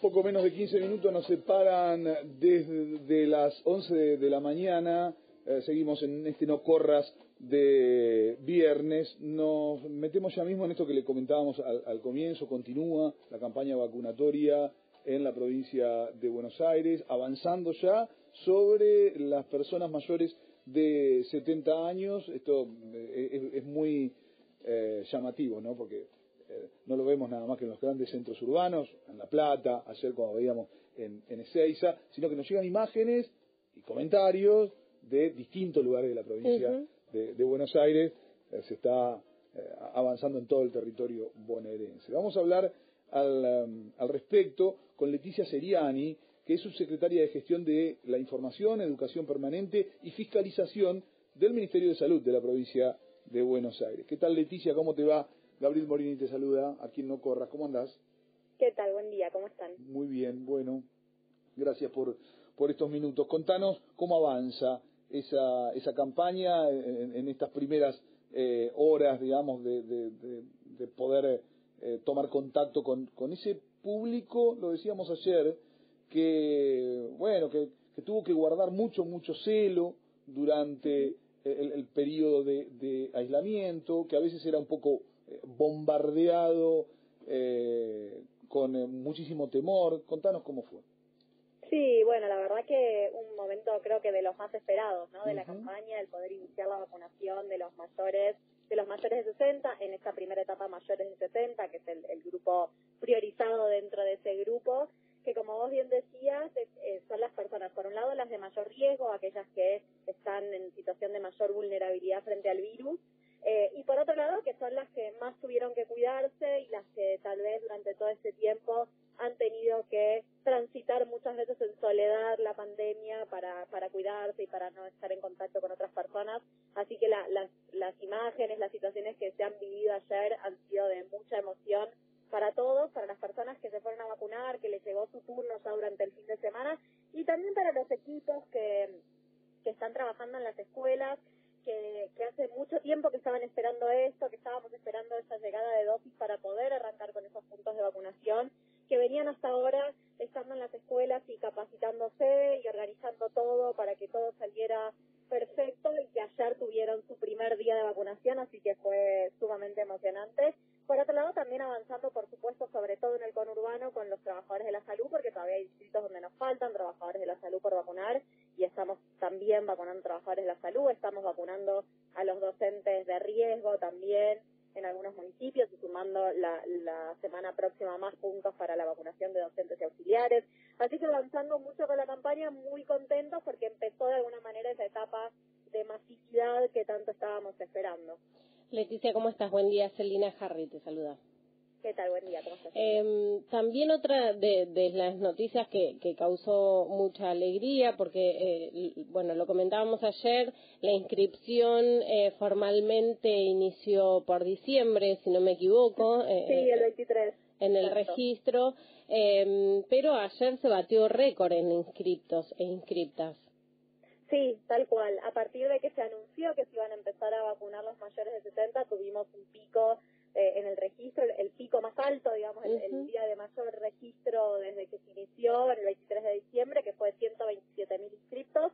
Poco menos de 15 minutos nos separan desde las 11 de la mañana. Seguimos en este No Corras de viernes. Nos metemos ya mismo en esto que le comentábamos al comienzo. Continúa la campaña vacunatoria en la provincia de Buenos Aires, avanzando ya sobre las personas mayores de 70 años. Esto es muy llamativo, ¿no? Porque no lo vemos nada más que en los grandes centros urbanos, en La Plata, ayer cuando veíamos en Ezeiza, sino que nos llegan imágenes y comentarios de distintos lugares de la provincia de Buenos Aires. Se está avanzando en todo el territorio bonaerense. Vamos a hablar al respecto con Leticia Seriani, que es subsecretaria de Gestión de la Información, Educación Permanente y Fiscalización del Ministerio de Salud de la provincia de Buenos Aires. ¿Qué tal, Leticia? ¿Cómo te va? Gabriel Morini te saluda, aquí en No Corras. ¿Cómo andás? ¿Qué tal? Buen día, ¿cómo están? Muy bien, bueno, gracias por estos minutos. Contanos cómo avanza esa campaña en estas primeras horas, digamos, de poder tomar contacto con ese público, lo decíamos ayer, que tuvo que guardar mucho celo durante el periodo de aislamiento, que a veces era un poco bombardeado con muchísimo temor. Contanos cómo fue. Sí, bueno, la verdad que un momento creo que de los más esperados, ¿no? De la campaña, el poder iniciar la vacunación de los mayores de 60, en esta primera etapa mayores de 70, que es el grupo priorizado dentro de ese grupo, que como vos bien decías, son las personas, por un lado, las de mayor riesgo, aquellas que están en situación de mayor vulnerabilidad frente al virus, y por otro lado, que son las que más tuvieron que cuidarse y las que tal vez durante todo este tiempo han tenido que transitar muchas veces en soledad la pandemia para cuidarse y para no estar en contacto con otras personas. Así que las imágenes, las situaciones que se han vivido ayer han sido de mucha emoción para todos, para las personas que se fueron a vacunar, que les llegó su turno ya durante el fin de semana, y también para los equipos que están trabajando en las escuelas, que hace mucho tiempo que estaban esperando esto, que estábamos esperando esa llegada de dosis para poder arrancar con esos puntos de vacunación, que venían hasta ahora estando en las escuelas y capacitándose y organizando todo para que todo saliera perfecto, y que ayer tuvieron su primer día de vacunación, así que fue sumamente emocionante. Por otro lado, también avanzando, por supuesto, sobre todo en el conurbano, con los trabajadores de la salud, porque todavía hay distritos donde nos faltan trabajadores de la salud por vacunar, y estamos también vacunando trabajadores de la salud, estamos vacunando a los docentes de riesgo también en algunos municipios, y sumando la semana próxima más puntos para la vacunación de docentes y auxiliares. Así que avanzando mucho con la campaña, muy contentos porque empezó de alguna manera esa etapa de masicidad que tanto estábamos esperando. Leticia, ¿cómo estás? Buen día, Celina Harry te saluda. ¿Qué tal? Buen día, ¿cómo estás? También otra de las noticias que causó mucha alegría, porque, lo comentábamos ayer, la inscripción formalmente inició por diciembre, si no me equivoco. Sí, el 23. En el registro, pero ayer se batió récord en inscriptos e inscriptas. Sí, tal cual. A partir de que se anunció que se iban a empezar a vacunar los mayores de 70, tuvimos un pico en el registro, el pico más alto, digamos, el día de mayor registro desde que se inició, el 23 de diciembre, que fue 127.000 inscriptos,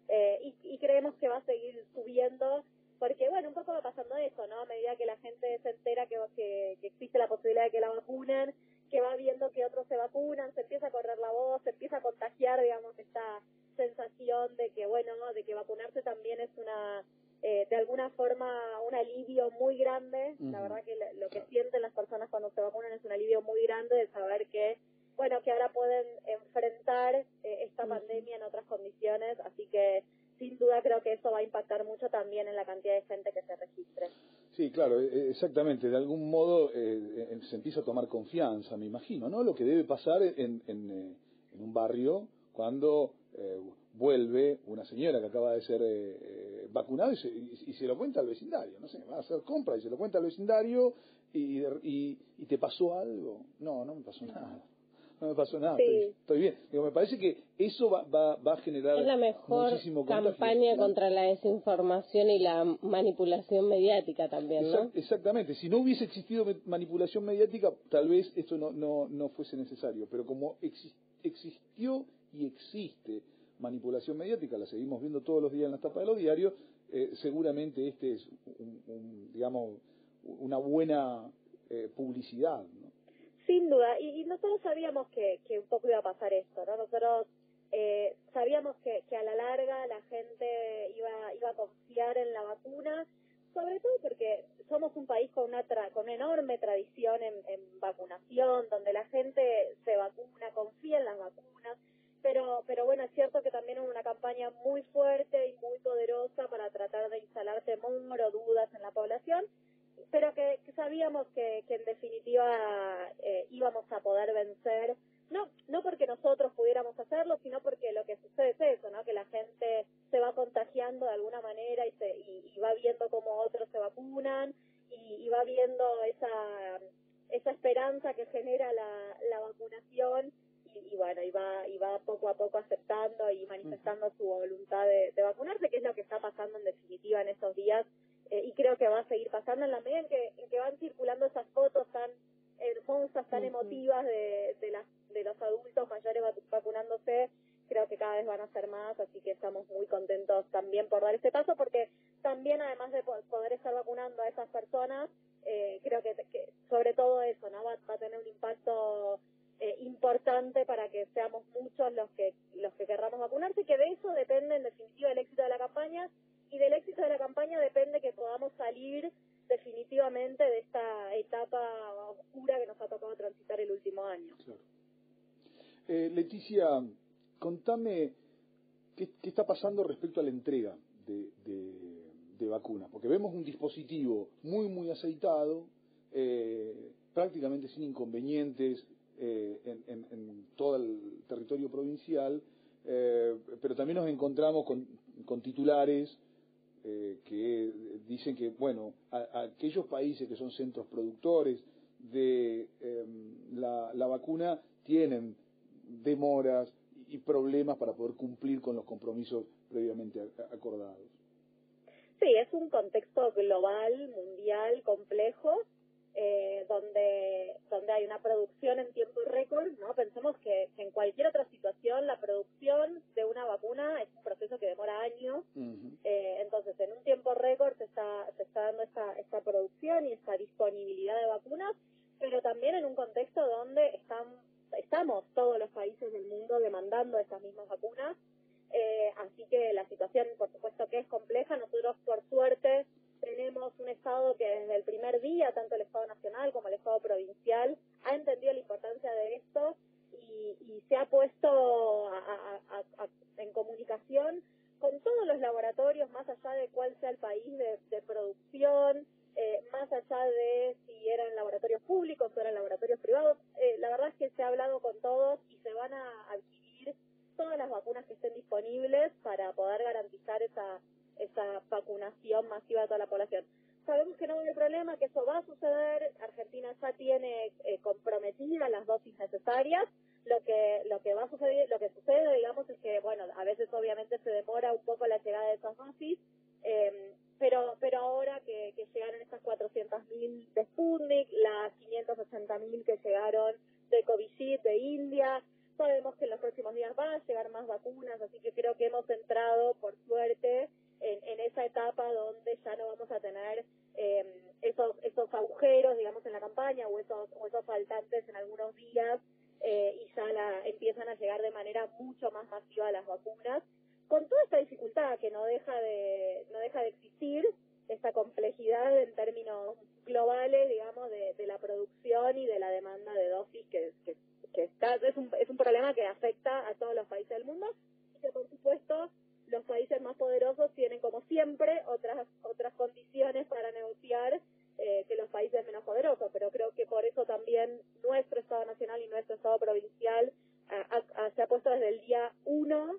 y creemos que va a seguir subiendo, porque, un poco va pasando eso, ¿no? A medida que la gente se entera que existe la posibilidad de que la vacunen, que va viendo que otros se vacunan, se empieza a correr la voz, se empieza a contagiar, digamos, esta sensación de que, de que vacunarse también es de alguna forma un alivio muy grande. La verdad que lo que sienten las personas cuando se vacunan es un alivio muy grande de saber que ahora pueden enfrentar esta pandemia en otras condiciones, así que sin duda creo que eso va a impactar mucho también en la cantidad de gente que se registre. Sí, claro, exactamente. De algún modo se empieza a tomar confianza, me imagino, ¿no? Lo que debe pasar en un barrio cuando vuelve una señora que acaba de ser vacunada y se lo cuenta al vecindario, no sé, va a hacer compra y se lo cuenta al vecindario y te pasó algo. No me pasó nada. no me pasó nada, Sí. estoy bien. Digo, me parece que eso va a generar es la mejor muchísimo campaña contagio, ¿no? contra la desinformación y la manipulación mediática también, ¿no? Exactamente. Si no hubiese existido manipulación mediática, tal vez esto no fuese necesario. Pero como existió y existe manipulación mediática, la seguimos viendo todos los días en las tapas de los diarios, seguramente este es digamos, una buena publicidad, ¿no? Sin duda, y nosotros sabíamos que un poco iba a pasar esto, ¿no? Nosotros sabíamos que a la larga la gente iba a confiar en la vacuna, sobre todo porque somos un país con una enorme tradición en vacunación, donde la gente se vacuna, confía en las vacunas, pero bueno, es cierto que también hubo una campaña muy fuerte y muy poderosa para tratar de instalar temor o dudas en la población, pero que sabíamos que en definitiva íbamos a poder vencer, no porque nosotros pudiéramos hacerlo, sino porque lo que sucede es eso, ¿no? Que la gente se va contagiando de alguna manera y va viendo cómo otros se vacunan y va viendo esa esperanza que genera la vacunación y bueno, y va poco a poco aceptando y manifestando su voluntad de vacunarse, que es lo que está pasando en definitiva en estos días. Y creo que va a seguir pasando en la medida en que van circulando esas fotos tan hermosas, tan emotivas de los adultos mayores vacunándose. Creo que cada vez van a ser más, así que estamos muy contentos también por dar este paso, porque también además de poder estar vacunando a esas personas, creo que sobre todo eso, ¿no? Va a tener un impacto importante para que seamos muchos los que querramos vacunarse, y que de eso depende en definitiva el éxito de la campaña. Y del éxito de la campaña depende que podamos salir definitivamente de esta etapa oscura que nos ha tocado transitar el último año. Claro. Leticia, contame qué está pasando respecto a la entrega de vacunas, porque vemos un dispositivo muy aceitado, prácticamente sin inconvenientes en todo el territorio provincial, pero también nos encontramos con titulares que dicen que, bueno, aquellos países que son centros productores de la vacuna tienen demoras y problemas para poder cumplir con los compromisos previamente acordados. Sí, es un contexto global, mundial, complejo, donde hay una producción en tiempo récord, ¿no? Pensemos que en cualquier otra situación la producción de una vacuna es un proceso que demora años. Entonces en un tiempo récord se está dando esta producción y esta disponibilidad de vacunas, pero también en un contexto donde estamos todos los países del mundo demandando esas mismas vacunas. Así que la situación, por supuesto que es compleja. Nosotros, por suerte, tenemos un Estado que desde el primer día, tanto el Estado nacional como el Estado provincial, ha entendido la importancia de esto y se ha puesto en comunicación con todos los laboratorios, más allá de cuál sea el país de producción, más allá de si eran laboratorios públicos o eran laboratorios privados. La verdad es que se ha hablado con todos y se van a adquirir todas las vacunas que estén disponibles para poder garantizar esa vacunación masiva de toda la población. Sabemos que no va a haber problema, que eso va a suceder. Argentina ya tiene comprometidas las dosis necesarias. Lo que va a suceder, lo que sucede, digamos, es que, bueno, a veces obviamente se demora un poco la llegada de esas dosis, pero ahora que llegaron estas 400.000 de Sputnik, las 580.000 que llegaron de Covishield de India, sabemos que en los próximos días van a llegar más vacunas, así que creo que hemos entrado, por suerte, en esa etapa donde ya no vamos a tener esos agujeros, digamos, en la campaña o esos faltantes en algunos días, y ya empiezan a llegar de manera mucho más masiva las vacunas, con toda esta dificultad que no deja de existir, esta complejidad en términos globales, digamos, de la producción y de la demanda de dosis que es un problema que afecta a todos los países del mundo, y que por supuesto los países más poderosos tienen, como siempre, otras condiciones para negociar que los países menos poderosos, pero creo que por eso también nuestro Estado Nacional y nuestro Estado Provincial se ha puesto desde el día 1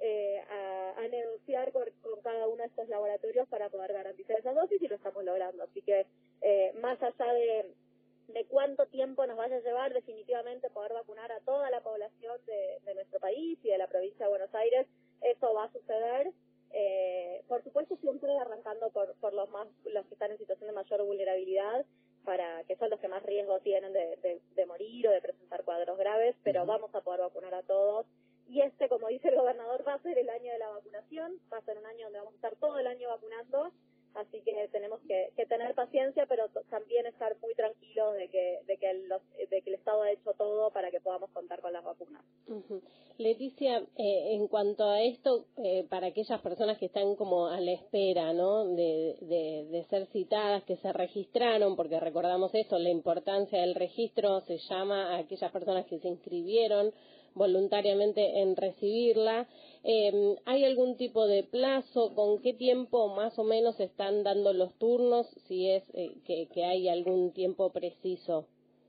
a negociar con cada uno de estos laboratorios para poder garantizar esas dosis, y lo estamos logrando. Así que más allá de de cuánto tiempo nos vaya a llevar definitivamente poder vacunar a toda la población de nuestro país y de la provincia de Buenos Aires. Eso va a suceder. Por supuesto, siempre arrancando por los que están en situación de mayor vulnerabilidad, para que son los que más riesgo tienen de morir o de presentar cuadros graves, pero vamos a poder vacunar a todos. Y como dice el gobernador, va a ser el año de la vacunación, va a ser un año donde vamos a estar todo el año vacunando, así que tenemos que tener paciencia, pero también estar muy tranquilos de que el Estado ha hecho todo para que podamos contar con las vacunas. Leticia, en cuanto a esto, para aquellas personas que están como a la espera, ¿no?, de ser citadas, que se registraron, porque recordamos eso, la importancia del registro, se llama a aquellas personas que se inscribieron voluntariamente en recibirla. ¿Hay algún tipo de plazo? ¿Con qué tiempo más o menos se están dando los turnos? Si es que hay algún tiempo preciso.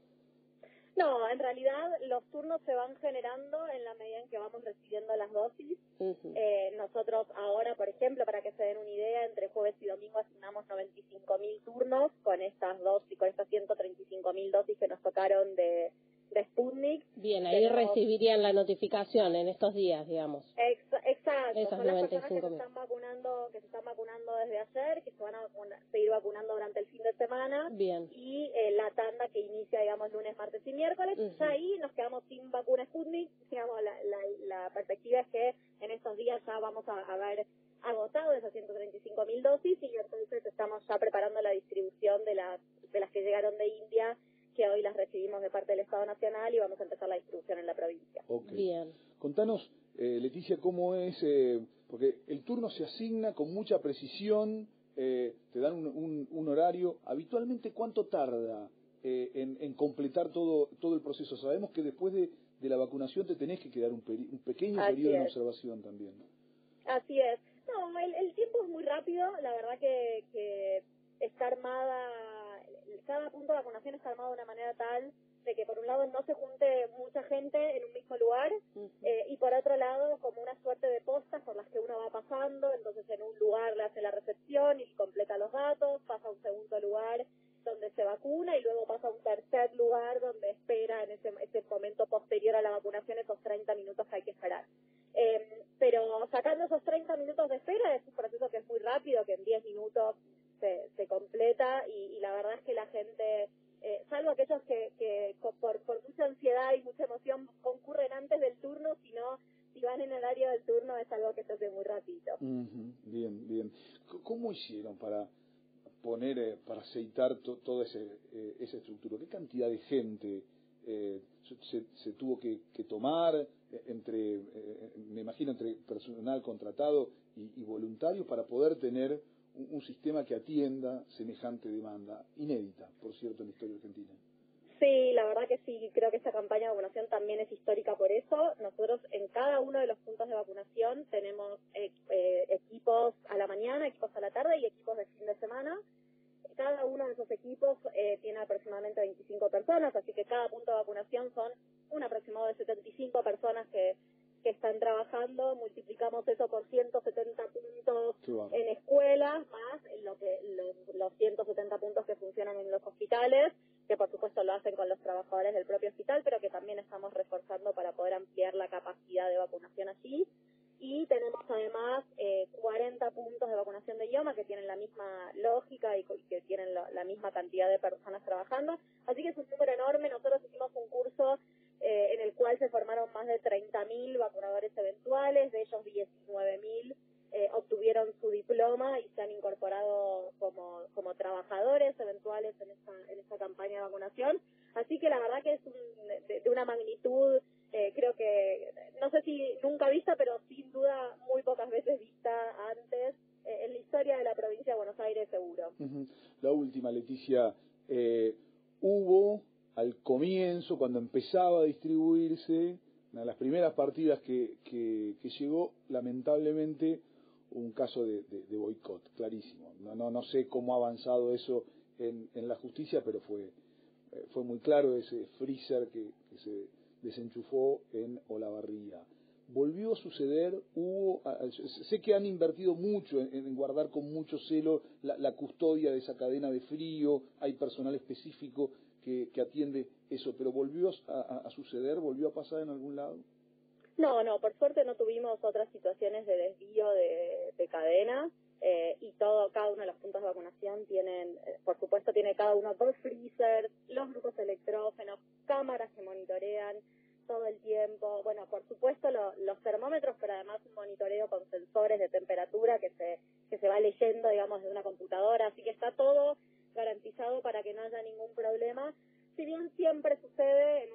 No, en realidad los turnos se van generando en la medida en que vamos recibiendo las dosis. Nosotros ahora, por ejemplo, para que se den una idea, entre jueves y domingo asignamos 95.000 turnos con estas 135.000 dosis que nos tocaron de Sputnik. Bien, ahí recibirían la notificación en estos días, digamos. Exacto, esas son las personas que 95.000. se están vacunando desde ayer, que se van a seguir vacunando durante el fin de semana. Bien. Y la tanda que inicia, digamos, lunes, martes y miércoles. Ya ahí nos quedamos sin vacuna Sputnik. Digamos, la perspectiva es que en estos días ya vamos a haber agotado esas 135.000 dosis y entonces estamos ya preparando la distribución de las que llegaron de India, que hoy las recibimos de parte del Estado Nacional y vamos a empezar la distribución en la provincia. Okay. Bien. Contanos, Leticia, cómo es, porque el turno se asigna con mucha precisión, te dan un horario. Habitualmente, ¿cuánto tarda en completar todo el proceso? Sabemos que después de la vacunación te tenés que quedar un pequeño periodo en observación también, ¿no? Así es. No, el tiempo es muy rápido. La verdad que está armada, cada punto de vacunación está armado de una manera tal de que por un lado no se junte mucha gente en un mismo lugar y por otro lado como una suerte de postas por las que uno va pasando. Entonces en un lugar le hace la recepción y completa los datos, pasa a un segundo lugar donde se vacuna y luego pasa a un tercer lugar donde espera en ese momento posterior a la vacunación esos 30 minutos que hay que esperar. Pero sacando esos 30 minutos de espera es un proceso que es muy rápido, que en 10 minutos se completa y la verdad es que la gente, salvo aquellos que por mucha ansiedad y mucha emoción concurren antes del turno, si van en el horario del turno es algo que se hace muy rápido. Bien, bien. ¿Cómo hicieron para poner, para aceitar toda esa estructura? ¿Qué cantidad de gente se tuvo que tomar me imagino, entre personal contratado y voluntario para poder tener un sistema que atienda semejante demanda, inédita, por cierto, en la historia argentina? Sí, la verdad que sí, creo que esta campaña de vacunación también es histórica por eso. Nosotros en cada uno de los puntos de vacunación tenemos equipos a la mañana, equipos a la tarde y equipos de fin de semana. Cada uno de esos equipos tiene aproximadamente 25 personas, así que cada punto de vacunación son un aproximado de 75 personas que están trabajando. Multiplicamos eso por 170 puntos en escuelas, más los 170 puntos que funcionan en los hospitales, que por supuesto lo hacen con los trabajadores del propio hospital, pero que también estamos reforzando para poder ampliar la capacidad de vacunación allí. Y tenemos además 40 puntos de vacunación de idioma que tienen la misma lógica y que tienen la misma cantidad de personas trabajando. Así que es un número enorme. Nosotros hicimos un curso en el cual se formaron más de 30.000 vacunadores eventuales, de ellos 19.000 obtuvieron su diploma y se han incorporado como trabajadores eventuales en esta campaña de vacunación. Así que la verdad que es de una magnitud, creo que, no sé si nunca vista, pero sin duda muy pocas veces vista antes en la historia de la provincia de Buenos Aires, seguro. La última, Leticia, hubo al comienzo, cuando empezaba a distribuirse, una de las primeras partidas que llegó, lamentablemente, un caso de boicot, clarísimo. No sé cómo ha avanzado eso en la justicia, pero fue muy claro ese freezer que se desenchufó en Olavarría. Volvió a suceder, sé que han invertido mucho en guardar con mucho celo la custodia de esa cadena de frío, hay personal específico que atiende eso, pero ¿volvió a suceder? ¿Volvió a pasar en algún lado? No, por suerte no tuvimos otras situaciones de desvío de cadena, y cada uno de los puntos de vacunación tienen, por supuesto tiene cada uno 2 freezers, los grupos electrógenos, cámaras que monitorean todo el tiempo, bueno, por supuesto los termómetros, pero además un monitoreo con sensores de temperatura que se va leyendo, digamos, de una computadora, así que está todo garantizado para que no haya ningún problema. Si bien siempre sucede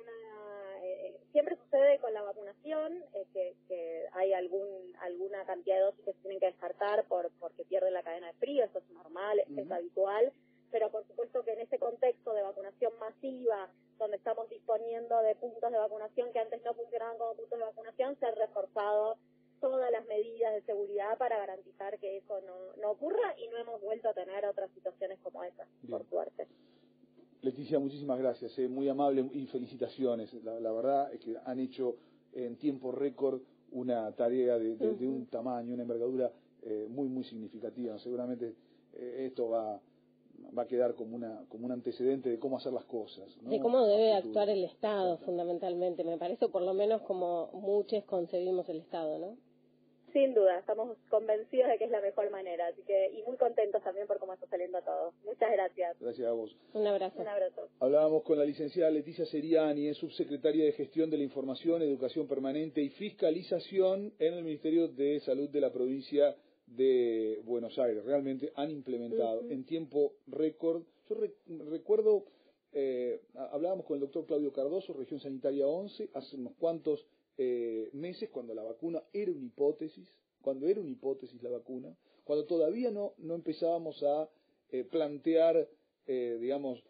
con la vacunación, que hay alguna cantidad de dosis que se tienen que descartar porque pierden la cadena de frío, eso es normal, es habitual, pero por supuesto que en ese contexto de vacunación masiva, donde estamos disponiendo de puntos de vacunación que antes no funcionaban como puntos de vacunación, se han reforzado todas las medidas de seguridad para garantizar que eso no ocurra, y no hemos vuelto a tener otras situaciones como esas, por suerte. Leticia, muchísimas gracias, muy amable, y felicitaciones. La verdad es que han hecho en tiempo récord una tarea de un tamaño, una envergadura muy significativa. Seguramente esto va a quedar como un antecedente de cómo hacer las cosas, ¿no? De cómo debe actuar el Estado, fundamentalmente, me parece, por lo menos como muchos concebimos el Estado, ¿no? Sin duda, estamos convencidos de que es la mejor manera, así que, y muy contentos también por cómo está saliendo todo. Muchas gracias. Gracias a vos. Un abrazo. Un abrazo. Hablábamos con la licenciada Leticia Seriani, es subsecretaria de Gestión de la Información, Educación Permanente y Fiscalización en el Ministerio de Salud de la provincia de Buenos Aires. Realmente han implementado en tiempo récord. Yo recuerdo, hablábamos con el doctor Claudio Cardoso, Región Sanitaria 11, hace unos cuantos meses, cuando la vacuna era una hipótesis, la vacuna, cuando todavía no empezábamos a plantear, digamos,